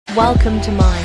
Welcome to my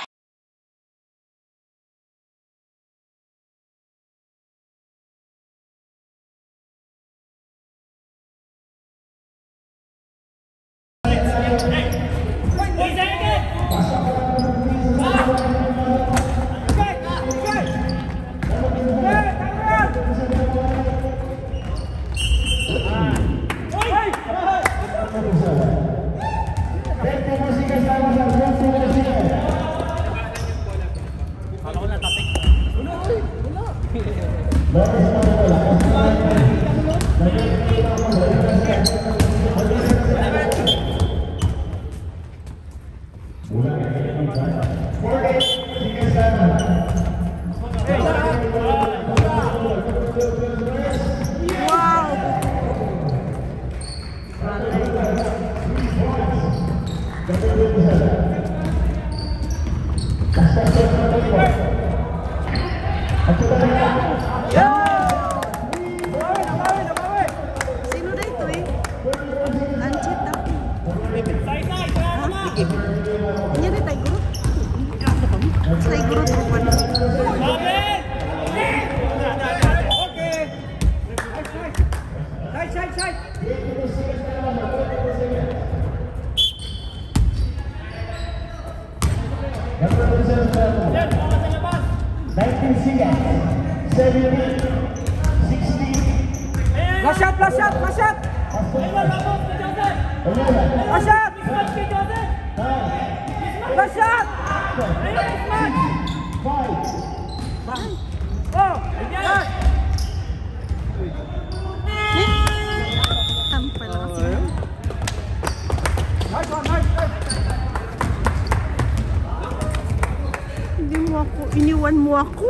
iniwan mo ako?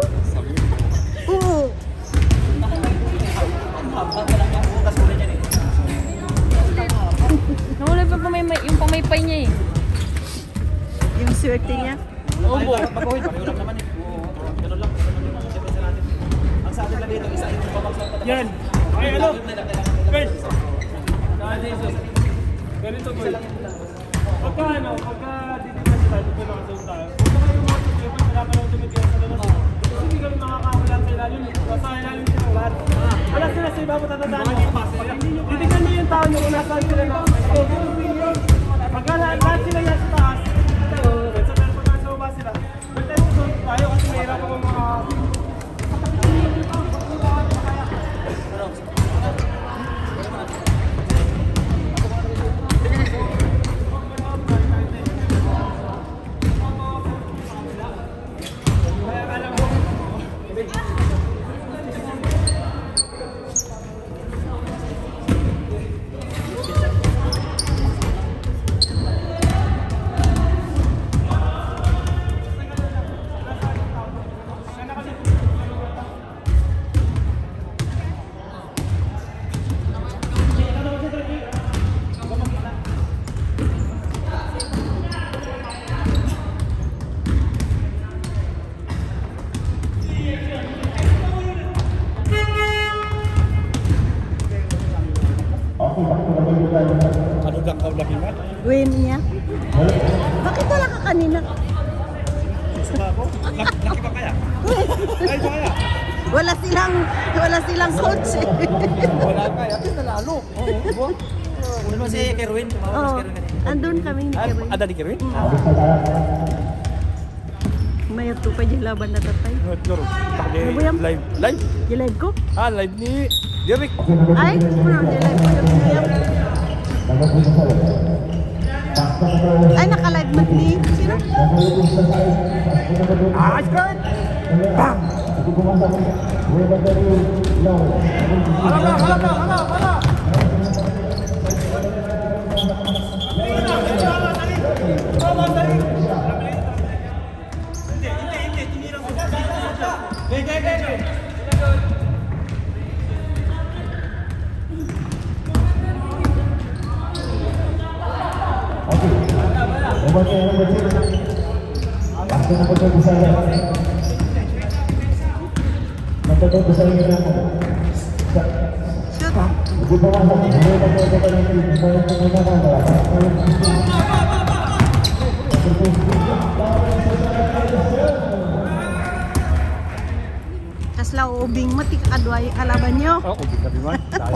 Oo. nawala pa yung pamaypay niya eh. Yung swerte niya? Oo, mag-uwid. Pakiulam naman eh. Ganun lang. Ang sa atin lang dito, isa yung babagsak. Yan! Ay, ano? Ben! Saan Jesus? Ganito ko eh. Pagka ano, pagka dito na sila, dito na kasi tayo. Kung naman yung mga problema, wala ka lang tumitiyan sa labas. Kasi hindi kami makakawala sa ilalim eh. Basta ilalim sila lahat. Wala sila sa iba matatandaan nyo. Titignan nyo yung tao nyo kung nasaan sila na. Pagka lahat sila yan sa taas, sa tayo pagka sa baba sila. Pero tayo kasi mahirap ako mga... Win niya? Bakit wala ka kanina? Suka ako? Laki pa kaya? Ay, kaya? Wala silang coach eh. Wala kaya? Ito na lalo. Oo. Ano si Kerwin? Oo. Andun kami ni Kerwin. Ada di Kerwin? Mayat to pa dyan laban na tatay. Loro. Live. Live? Gilive ko? Live ni Derek. Ay, parang gilive ko yung William. Ay, naka-live na ni sino? Skirt! Bam! Hala! Shoot. ubing mo, ti kakadway kalaban nyo. Oh, ubing kami man.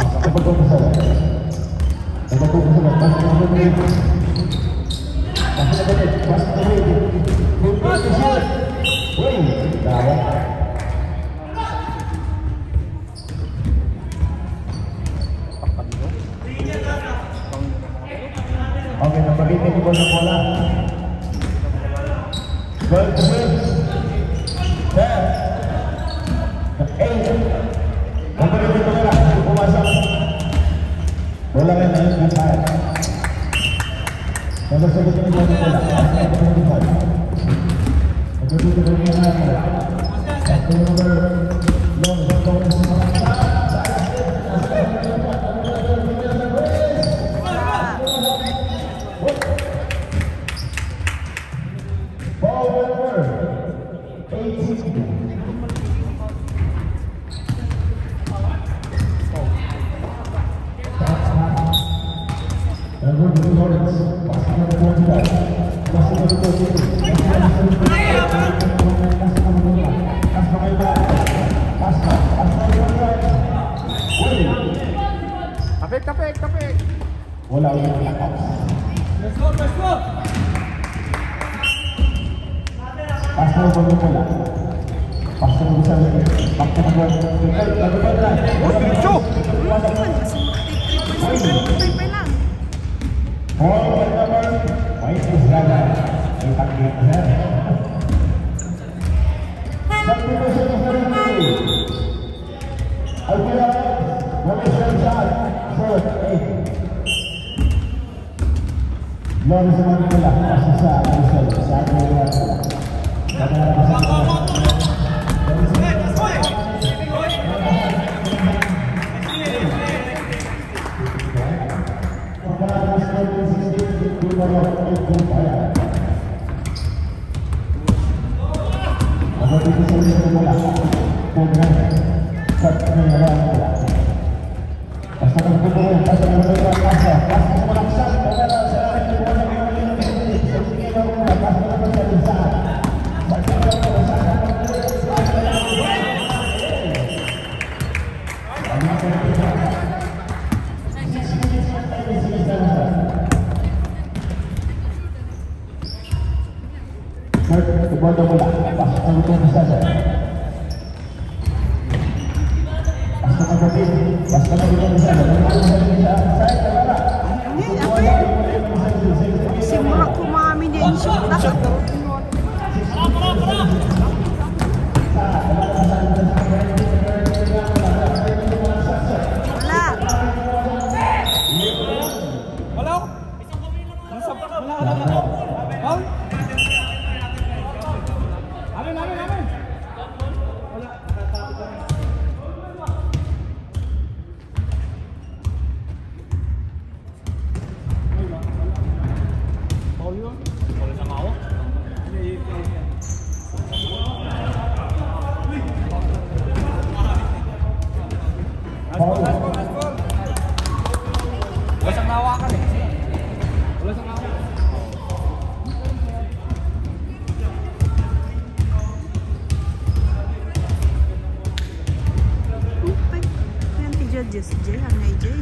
Oke, nomor ini di bola. Gol terus. Nomor ini bola. Masuk. Bola yang di depan. Nomor 1 ini bola. Nomor 2 Kapek. Bola ulit belakang. Let's go. Pasal bola. Pasal bisa lagi. Waktu buat lagi bola. Cuk. Bola nomor. Baik segala. Dipanggil. Satu musuh dari Alvira, boleh selesai. Lalu semakin bola masih saat Simulak ko mami din siya. Judges, Jay, hangay Jay.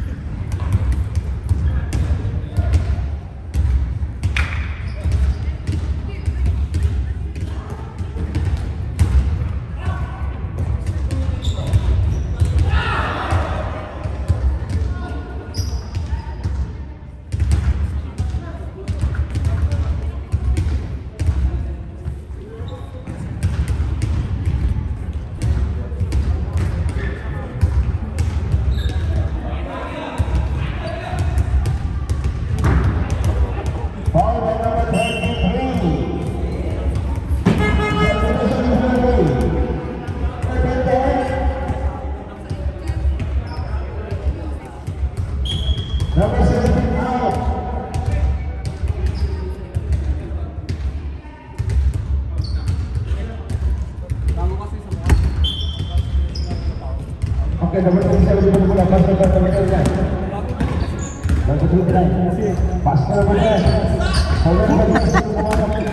Oke, dapat bisa bola pasal terbaik. Dan kedua pasal benar.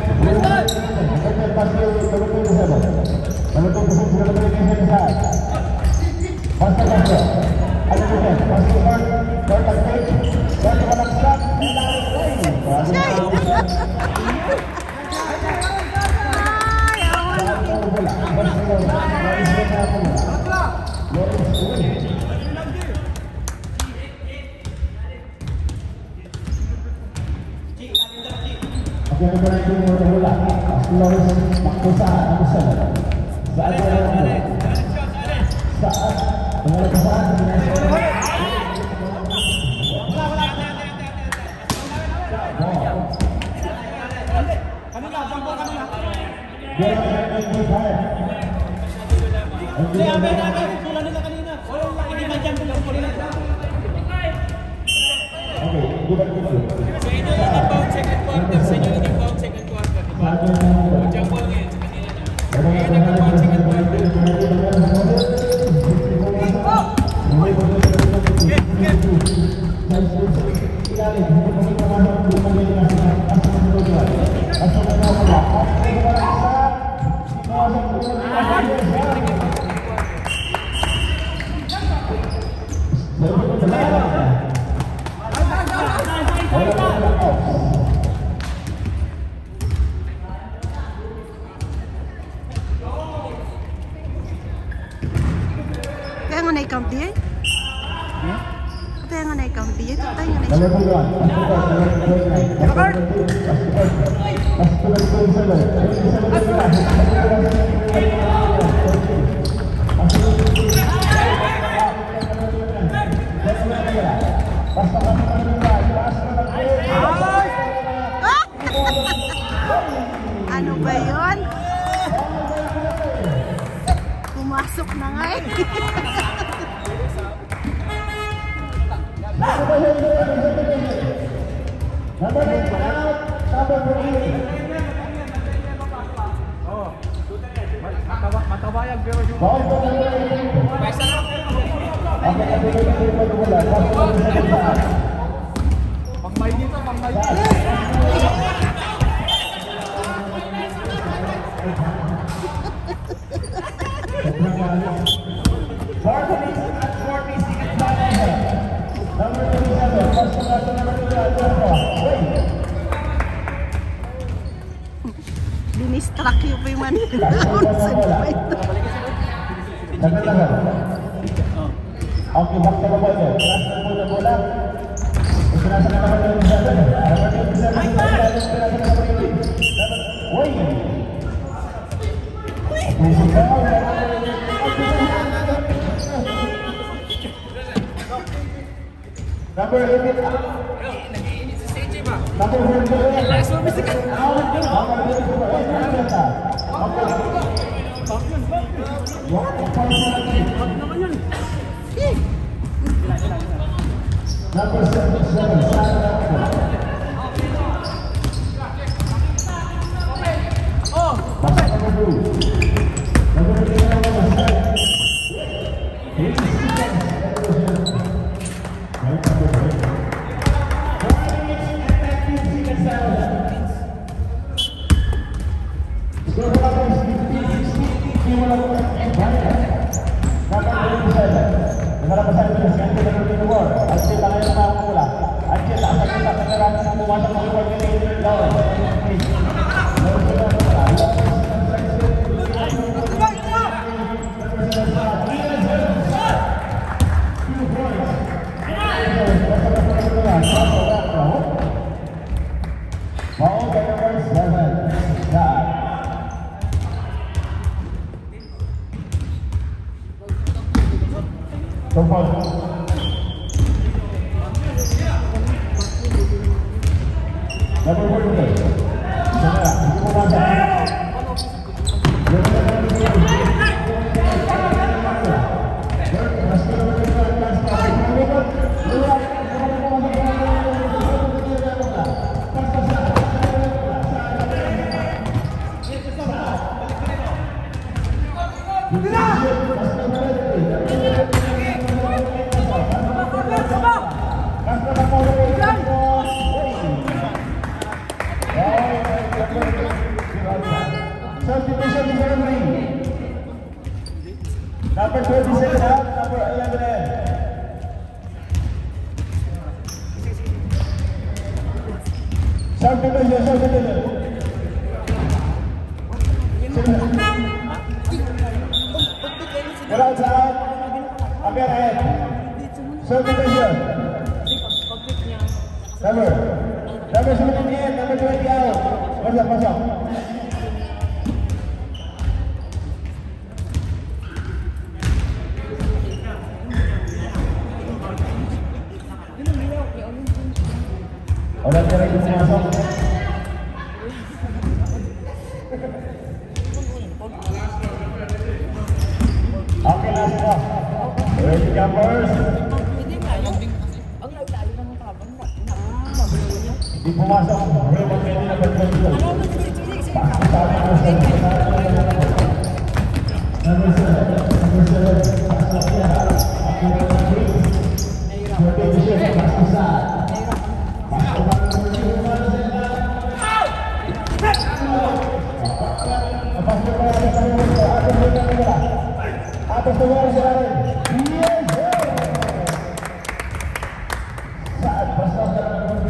Kalau Kaya nga na-count diya? Kaya nga na-count diya? Kaya nga ano ba yun? Pumasok na nga eh. Matabayag pero yung pangmay dito, pangmay dito. Dinistrack yung pa yung Manila. Okay, back to the ball there. Transfer mo na bola. Sinasa na naman yung Zazan. Uy! Number 8. Number Number 27, number 11. Shout Substitution. Number 78, number 20 out. Masuk. Orang kira itu masuk. Oke, last ball. Ready jumpers. Di pemasok, Raymond Mendy number 22. Atas luar jalan. Saat pasang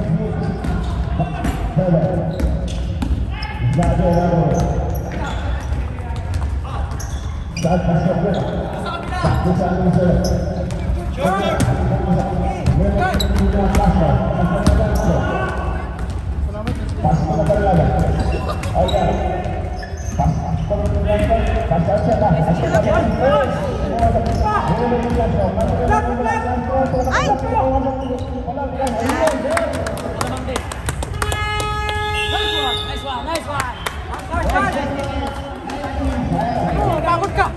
saat pasang Takut kak?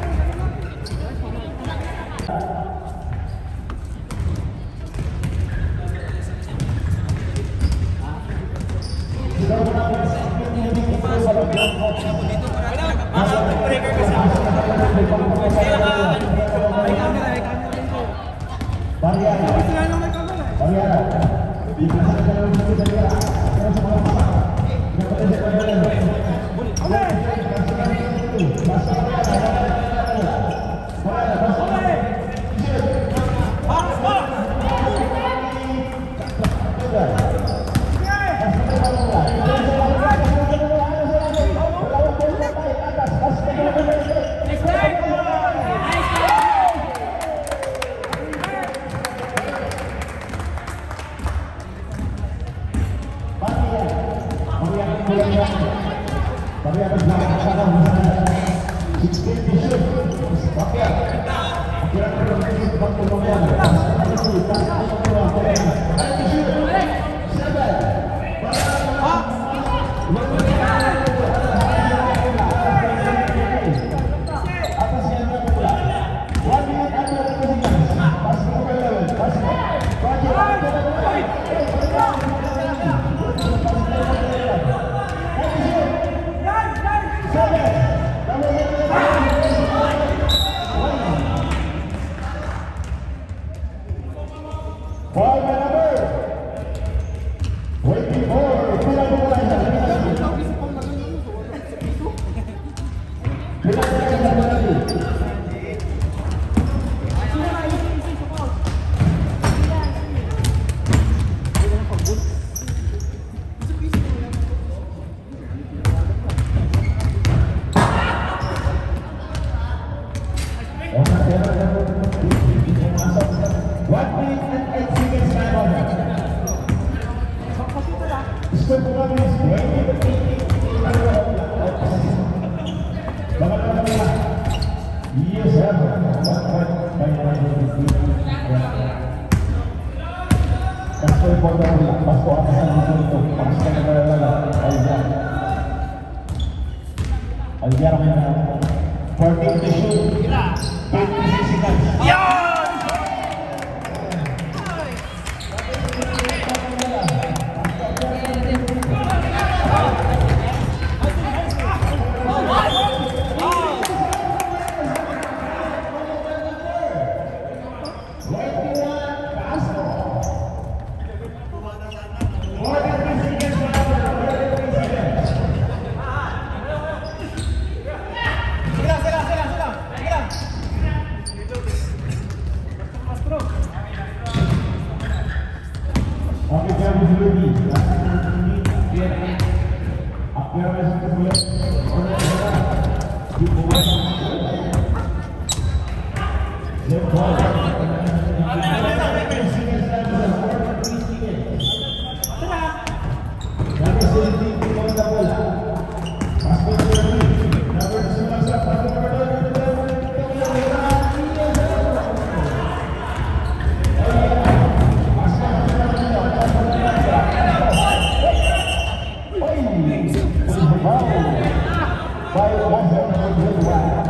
by Russell Goodwin.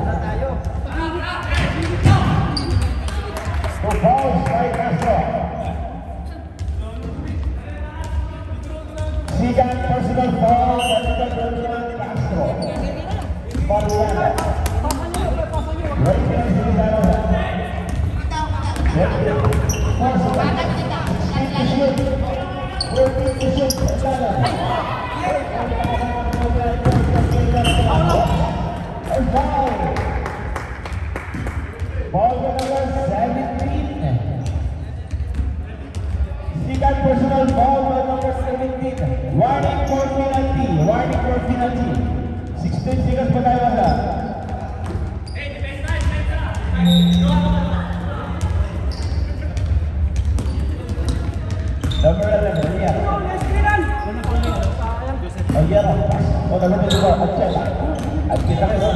So fouls by Castro. Second personal foul by Goodwin Castro. Mariana. Ball number 17. Second personal foul by number 17. Warning for penalty. Warning for penalty. 16 seconds pa tayo wala. Number 11, Ria. Aguero. O, talaga dito. Atchela. At kita kayo.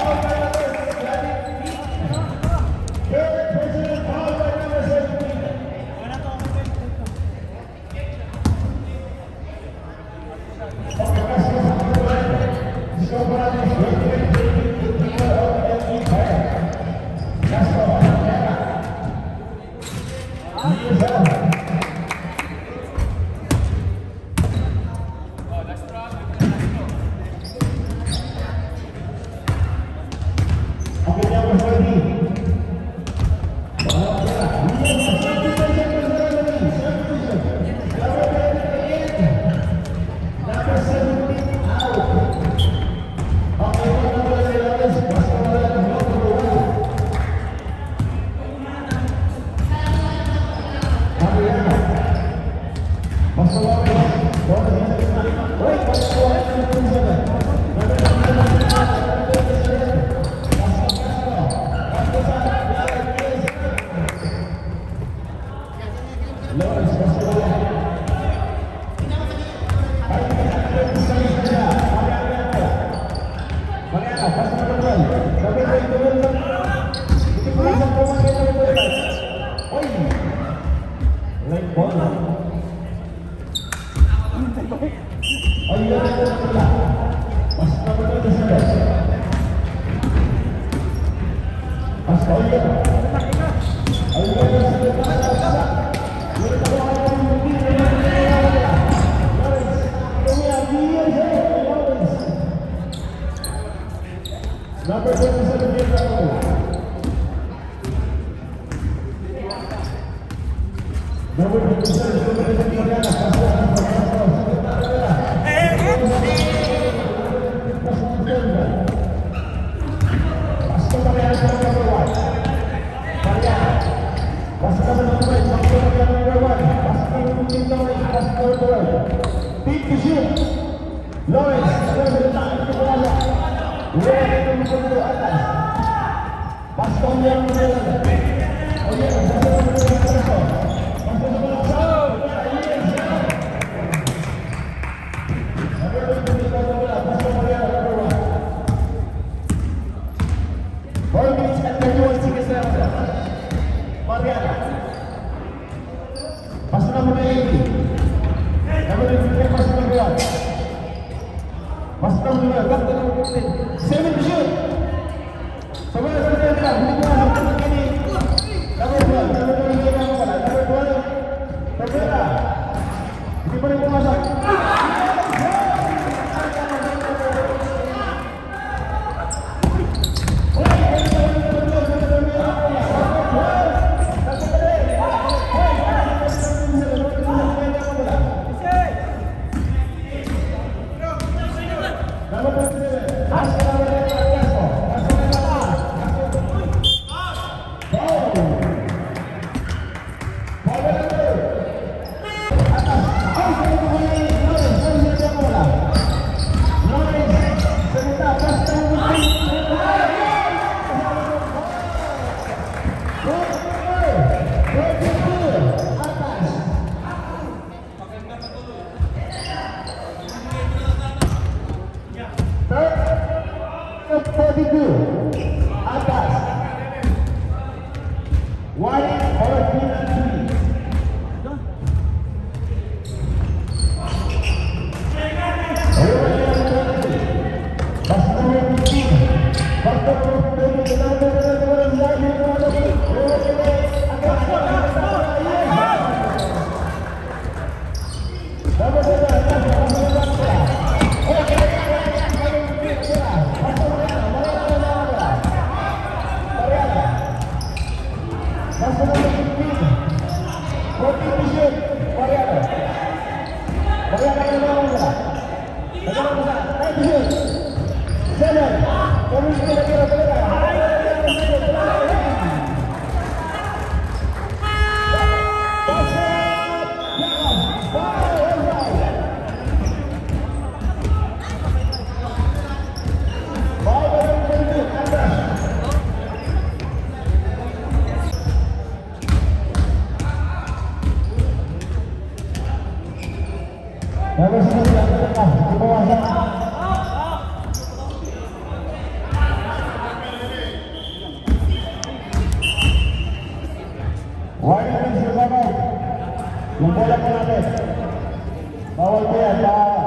17. Number 27 years old. Number 27 Yung bola po natin. Bawal po yan.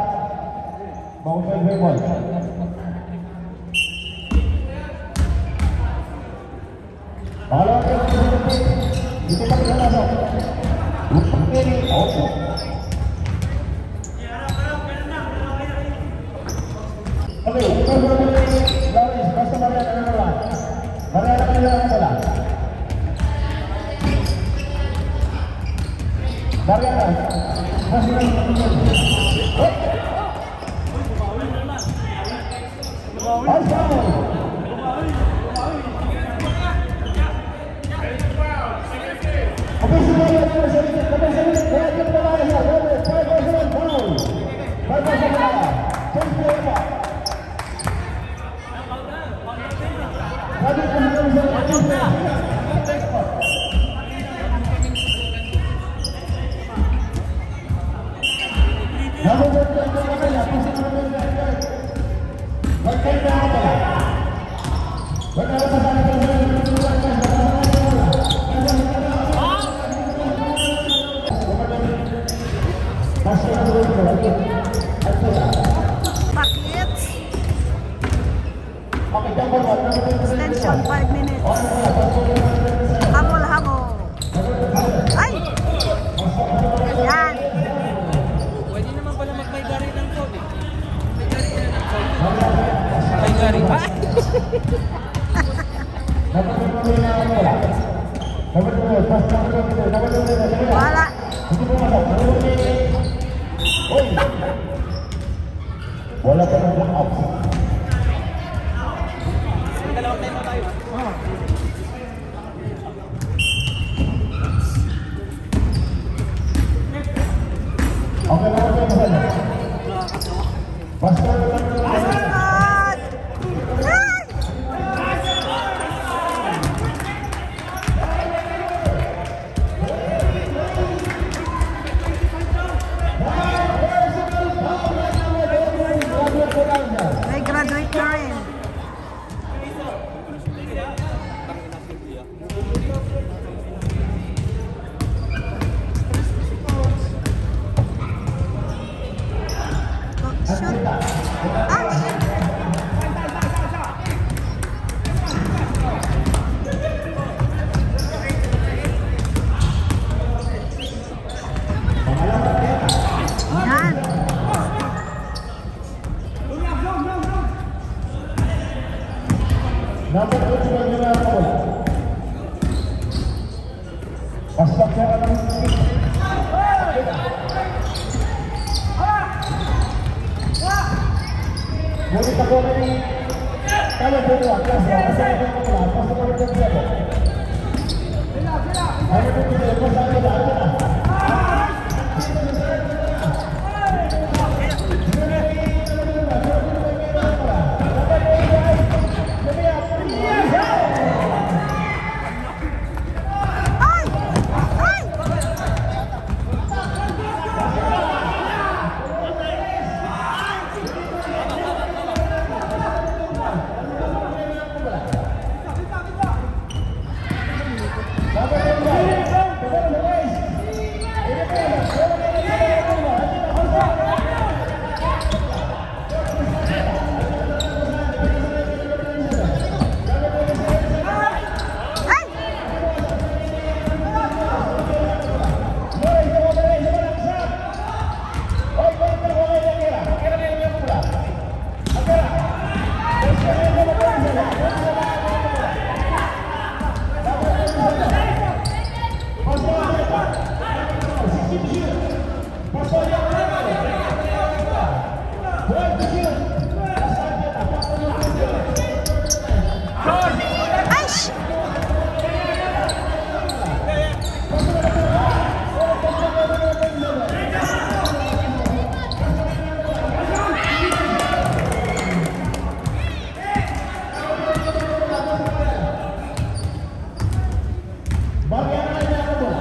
Bawal po yung ball. Pangalawang dito pa pinalaso. Okay, Lawrence, basta Mariana na naman. Mariana ka nila ang bola. Mariana, basta na naman. Ay, foul! Okay, sumali ang mga sarili. Kaya yung bola na siya. 5-1 foul. 5-1 bola. 10-4 pa. Bakit? Extension, 5 minutes. Habol, habol. Ay! Ayan. Pwede naman pala magmay-gari ng code eh. May-gari na ng code. May-gari. Wala. Wala pa ng block-up. Dalawang time na tayo. Okay, basta na lang. God! Ay! May graduate na rin. Shoot. Yan. Number 2 na nila ang bola. Basta ka ng stick. Ngunit ako rin kaya dito ang klasa. Basta ka ng bola. Basta ka ng bola. Ano dito nila? Basta ka ng bola. Ay! Ay! Aish! Mariana na ang bola.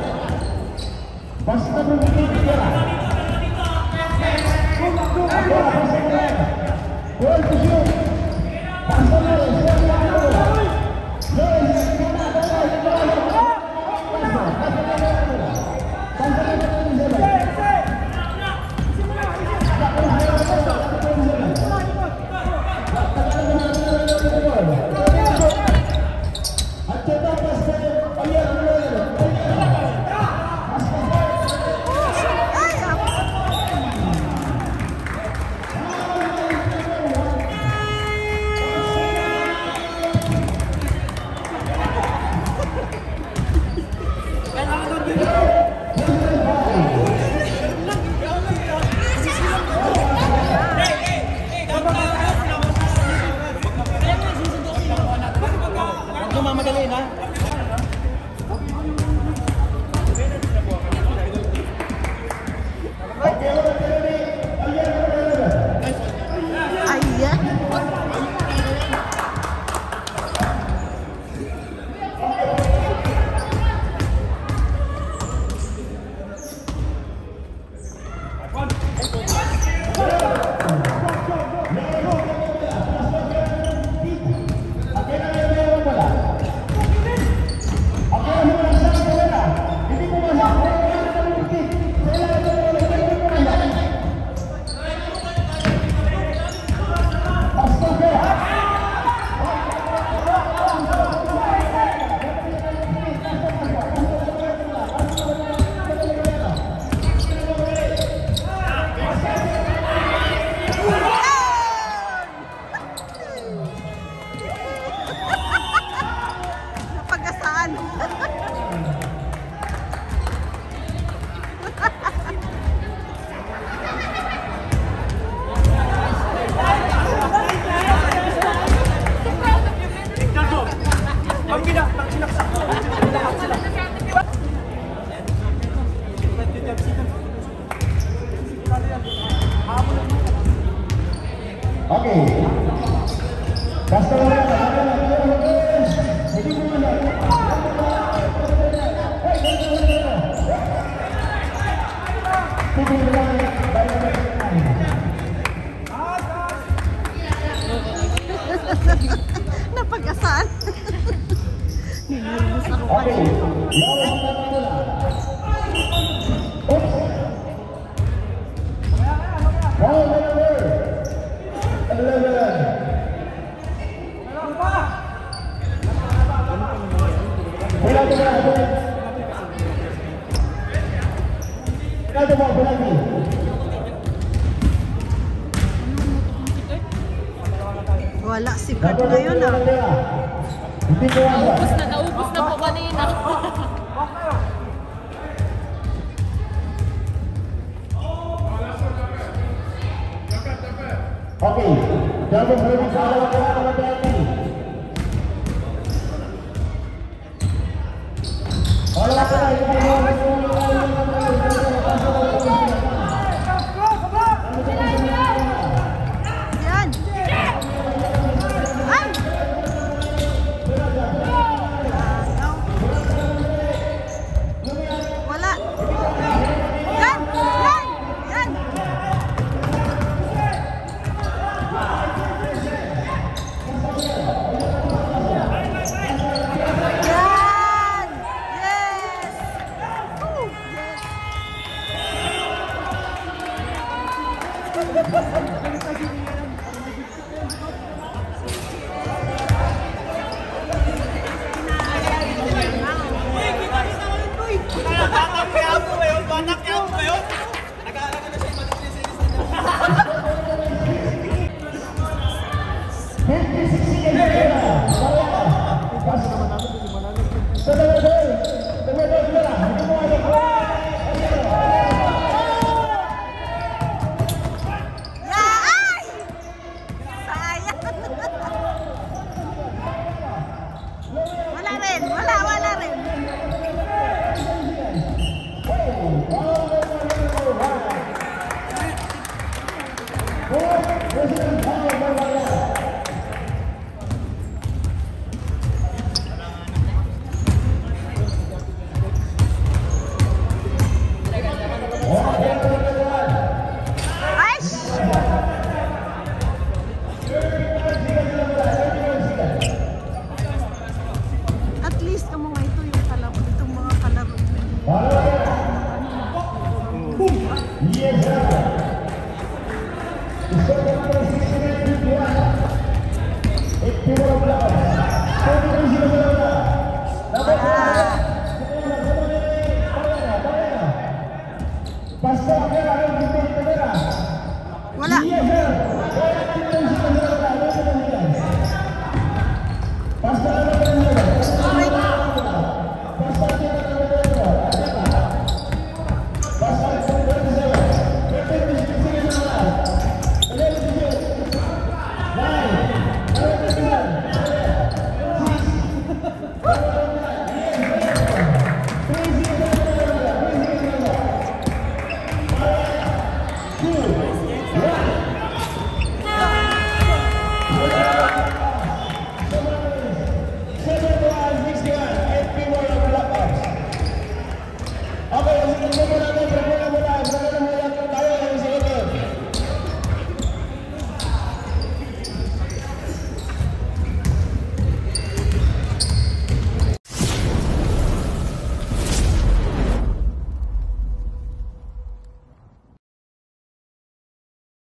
Basta bumigay ka. Bola, basta ka. Huwag nyo mamadali na. Ayan. Napagasaan. Oke. Basta wala na. Napagasaan. Nililis ako pa Oke. rin. Oops. Ball number 11. Wala si Kurt ngayon ah. Naubos na po kanina. Oke, double heavy salah dengan hati. Kalau Yan. Ay! Wala. Yan! Yan! Yan! Yan! Yes! Woo! Ay! Sayang. Wala rin. Wala rin. Aish! At least ang mga ito yung kalaro, itong mga kalaro. Wala.